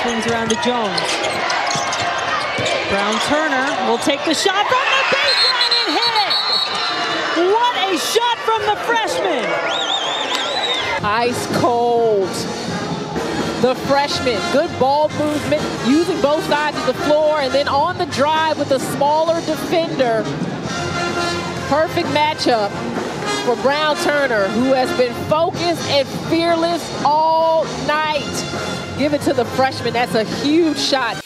Swings around to Jones. Brown-Turner will take the shot from the baseline and hit it! What a shot from the freshman! Ice cold. The freshman, good ball movement, using both sides of the floor, and then on the drive with a smaller defender. Perfect matchup for Brown-Turner, who has been focused and fearless all night. Give it to the freshman. That's a huge shot.